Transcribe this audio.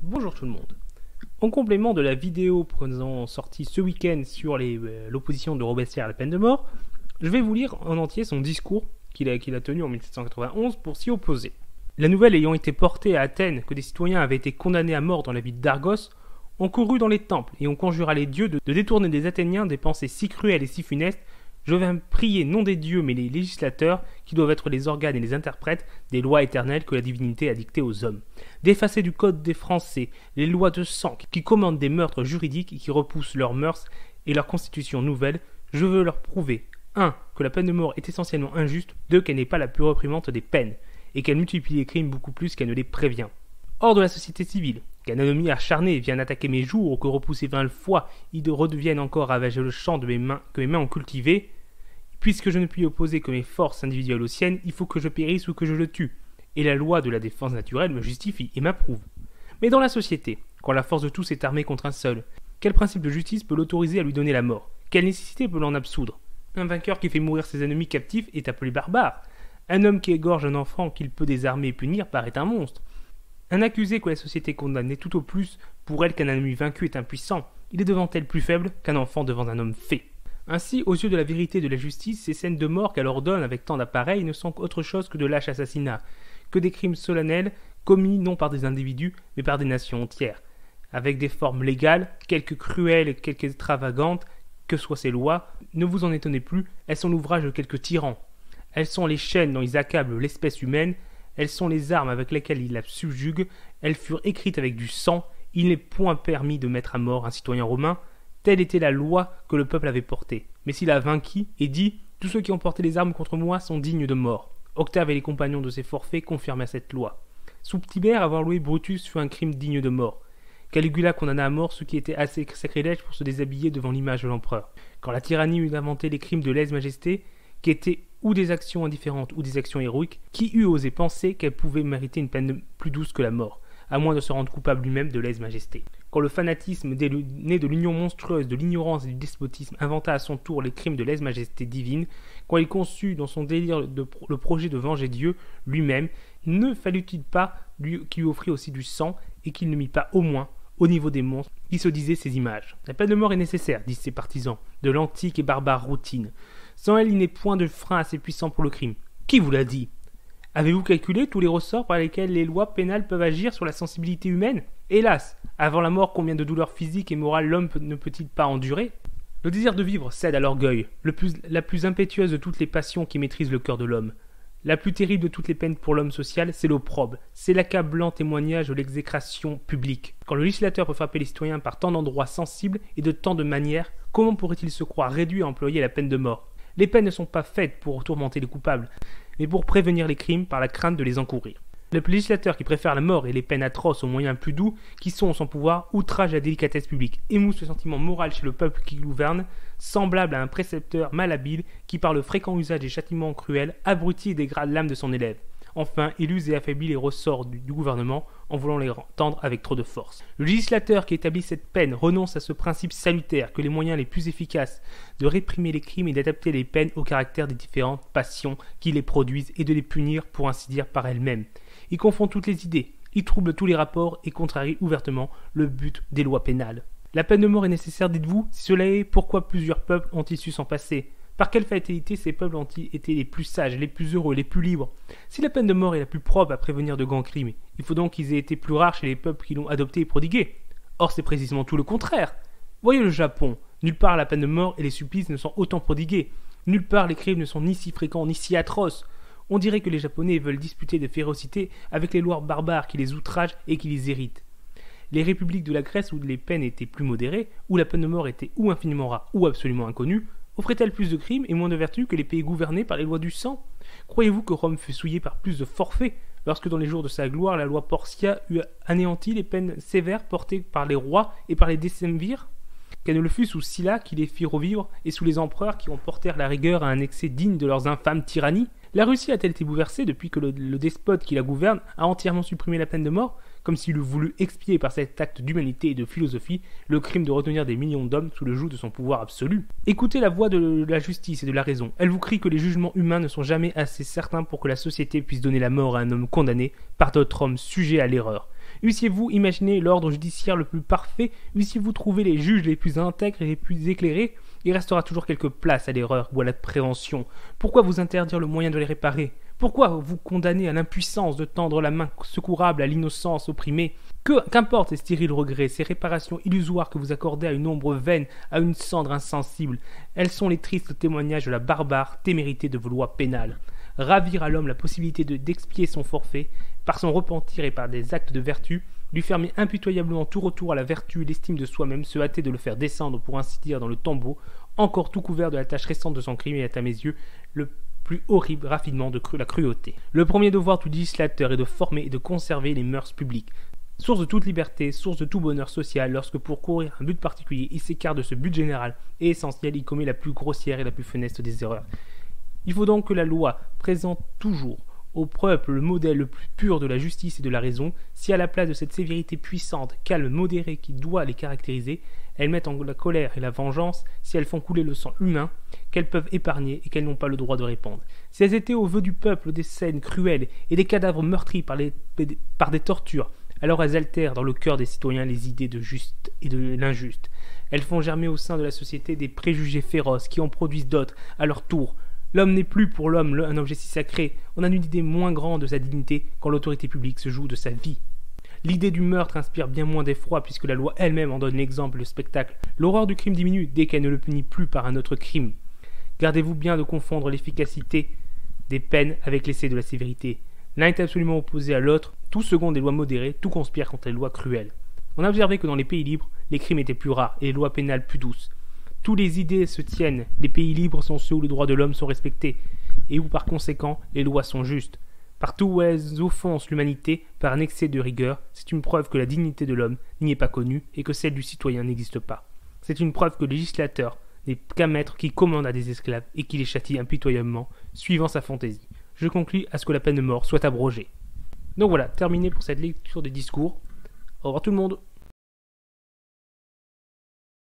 Bonjour tout le monde. En complément de la vidéo sortie ce week-end sur l'opposition de Robespierre à la peine de mort, je vais vous lire en entier son discours qu'il a tenu en 1791 pour s'y opposer. La nouvelle ayant été portée à Athènes que des citoyens avaient été condamnés à mort dans la ville d'Argos, on courut dans les temples et on conjura les dieux de détourner des Athéniens des pensées si cruelles et si funestes. Je viens prier non des dieux mais les législateurs, qui doivent être les organes et les interprètes des lois éternelles que la divinité a dictées aux hommes, d'effacer du code des Français les lois de sang qui commandent des meurtres juridiques et qui repoussent leurs mœurs et leur constitution nouvelle. Je veux leur prouver 1. Que la peine de mort est essentiellement injuste, 2. Qu'elle n'est pas la plus réprimante des peines, et qu'elle multiplie les crimes beaucoup plus qu'elle ne les prévient. Hors de la société civile, qu'un ennemi acharné vienne attaquer mes jours ou que repoussé 20 fois, il redevienne encore ravager le champ que mes mains ont cultivé. Puisque je ne puis opposer que mes forces individuelles aux siennes, il faut que je périsse ou que je le tue. Et la loi de la défense naturelle me justifie et m'approuve. Mais dans la société, quand la force de tous est armée contre un seul, quel principe de justice peut l'autoriser à lui donner la mort? Quelle nécessité peut l'en absoudre? Un vainqueur qui fait mourir ses ennemis captifs est appelé barbare. Un homme qui égorge un enfant qu'il peut désarmer et punir paraît un monstre. Un accusé que la société condamne est tout au plus pour elle qu'un ennemi vaincu est impuissant. Il est devant elle plus faible qu'un enfant devant un homme fait. Ainsi, aux yeux de la vérité et de la justice, ces scènes de mort qu'elle ordonne avec tant d'appareil ne sont autre chose que de lâches assassinats, que des crimes solennels commis non par des individus, mais par des nations entières, avec des formes légales, quelque cruelles et quelque extravagantes que soient ces lois. Ne vous en étonnez plus, elles sont l'ouvrage de quelques tyrans. Elles sont les chaînes dont ils accablent l'espèce humaine, elles sont les armes avec lesquelles ils la subjuguent, elles furent écrites avec du sang, il n'est point permis de mettre à mort un citoyen romain. Telle était la loi que le peuple avait portée. Mais s'il a vaincu et dit « Tous ceux qui ont porté les armes contre moi sont dignes de mort », Octave et les compagnons de ses forfaits confirmaient cette loi. Sous Tibère, avoir loué Brutus fut un crime digne de mort. Caligula condamna à mort ceux qui étaient assez sacrilèges pour se déshabiller devant l'image de l'empereur. Quand la tyrannie eut inventé les crimes de lèse-majesté, qui étaient ou des actions indifférentes ou des actions héroïques, qui eût osé penser qu'elle pouvait mériter une peine plus douce que la mort, à moins de se rendre coupable lui-même de lèse-majesté. Quand le fanatisme né de l'union monstrueuse de l'ignorance et du despotisme inventa à son tour les crimes de lèse-majesté divine, quand il conçut dans son délire le projet de venger Dieu lui-même, ne fallut-il pas qu'il lui offrit aussi du sang et qu'il ne mit pas au moins au niveau des monstres qui se disaient ces images? La peine de mort est nécessaire, disent ses partisans, de l'antique et barbare routine. Sans elle, il n'est point de frein assez puissant pour le crime. Qui vous l'a dit? Avez-vous calculé tous les ressorts par lesquels les lois pénales peuvent agir sur la sensibilité humaine? Hélas, avant la mort, combien de douleurs physiques et morales l'homme ne peut-il pas endurer? Le désir de vivre cède à l'orgueil, la plus impétueuse de toutes les passions qui maîtrisent le cœur de l'homme. La plus terrible de toutes les peines pour l'homme social, c'est l'opprobre, c'est l'accablant témoignage de l'exécration publique. Quand le législateur peut frapper les citoyens par tant d'endroits sensibles et de tant de manières, comment pourrait-il se croire réduit à employer la peine de mort? Les peines ne sont pas faites pour tourmenter les coupables, mais pour prévenir les crimes par la crainte de les encourir. Le législateur qui préfère la mort et les peines atroces aux moyens plus doux, qui sont, sans pouvoir, outrage à la délicatesse publique, émousse le sentiment moral chez le peuple qui gouverne, semblable à un précepteur malhabile qui, par le fréquent usage des châtiments cruels, abrutit et dégrade l'âme de son élève. Enfin, il use et affaiblit les ressorts du gouvernement en voulant les tendre avec trop de force. Le législateur qui établit cette peine renonce à ce principe salutaire que les moyens les plus efficaces de réprimer les crimes et d'adapter les peines au caractère des différentes passions qui les produisent et de les punir, pour ainsi dire, par elles-mêmes. Il confond toutes les idées, il trouble tous les rapports et contrarie ouvertement le but des lois pénales. La peine de mort est nécessaire, dites-vous? Si cela est, pourquoi plusieurs peuples ont-ils su s'en passer? Par quelle fatalité ces peuples ont-ils été les plus sages, les plus heureux, les plus libres? Si la peine de mort est la plus probe à prévenir de grands crimes, il faut donc qu'ils aient été plus rares chez les peuples qui l'ont adoptée et prodiguée. Or, c'est précisément tout le contraire. Voyez le Japon, nulle part la peine de mort et les supplices ne sont autant prodigués. Nulle part les crimes ne sont ni si fréquents ni si atroces. On dirait que les Japonais veulent disputer de férocité avec les lois barbares qui les outragent et qui les irritent. Les républiques de la Grèce où les peines étaient plus modérées, où la peine de mort était ou infiniment rare ou absolument inconnue, offrait-elle plus de crimes et moins de vertus que les pays gouvernés par les lois du sang? Croyez-vous que Rome fut souillée par plus de forfaits, lorsque dans les jours de sa gloire la loi Porcia eut anéanti les peines sévères portées par les rois et par les décemvirs? Qu'elle ne le fut sous Sylla qui les fit revivre et sous les empereurs qui en portèrent la rigueur à un excès digne de leurs infâmes tyrannies? La Russie a-t-elle été bouleversée depuis que le despote qui la gouverne a entièrement supprimé la peine de mort, comme s'il eût voulu expier par cet acte d'humanité et de philosophie le crime de retenir des millions d'hommes sous le joug de son pouvoir absolu? Écoutez la voix de la justice et de la raison. Elle vous crie que les jugements humains ne sont jamais assez certains pour que la société puisse donner la mort à un homme condamné par d'autres hommes sujets à l'erreur. Eussiez-vous imaginé l'ordre judiciaire le plus parfait? Eussiez-vous trouvé les juges les plus intègres et les plus éclairés? Il restera toujours quelque place à l'erreur ou à la prévention. Pourquoi vous interdire le moyen de les réparer? Pourquoi vous condamner à l'impuissance de tendre la main secourable à l'innocence opprimée? Qu'importe ces stériles regrets, ces réparations illusoires que vous accordez à une ombre vaine, à une cendre insensible. Elles sont les tristes témoignages de la barbare témérité de vos lois pénales. Ravir à l'homme la possibilité d'expier son forfait, par son repentir et par des actes de vertu, lui fermer impitoyablement tout retour à la vertu et l'estime de soi-même, se hâter de le faire descendre, pour ainsi dire, dans le tombeau, encore tout couvert de la tache récente de son crime, et est à mes yeux le plus horrible raffinement de la cruauté. Le premier devoir du législateur est de former et de conserver les mœurs publiques. Source de toute liberté, source de tout bonheur social, lorsque pour courir un but particulier, il s'écarte de ce but général et essentiel, il commet la plus grossière et la plus funeste des erreurs. Il faut donc que la loi présente toujours au peuple le modèle le plus pur de la justice et de la raison, si à la place de cette sévérité puissante, calme, modérée qui doit les caractériser, elles mettent en la colère et la vengeance, si elles font couler le sang humain, qu'elles peuvent épargner et qu'elles n'ont pas le droit de répandre. Si elles étaient au vœu du peuple des scènes cruelles et des cadavres meurtris par des tortures, alors elles altèrent dans le cœur des citoyens les idées de juste et de l'injuste. Elles font germer au sein de la société des préjugés féroces qui en produisent d'autres à leur tour. L'homme n'est plus pour l'homme un objet si sacré. On a une idée moins grande de sa dignité quand l'autorité publique se joue de sa vie. L'idée du meurtre inspire bien moins d'effroi puisque la loi elle-même en donne l'exemple et le spectacle. L'horreur du crime diminue dès qu'elle ne le punit plus par un autre crime. Gardez-vous bien de confondre l'efficacité des peines avec l'essai de la sévérité. L'un est absolument opposé à l'autre. Tout second des lois modérées, tout conspire contre les lois cruelles. On a observé que dans les pays libres, les crimes étaient plus rares et les lois pénales plus douces. Tous les idées se tiennent. Les pays libres sont ceux où les droits de l'homme sont respectés et où par conséquent les lois sont justes. Partout où elles offensent l'humanité par un excès de rigueur, c'est une preuve que la dignité de l'homme n'y est pas connue et que celle du citoyen n'existe pas. C'est une preuve que le législateur n'est qu'un maître qui commande à des esclaves et qui les châtie impitoyablement, suivant sa fantaisie. Je conclus à ce que la peine de mort soit abrogée. Donc voilà, terminé pour cette lecture des discours. Au revoir tout le monde.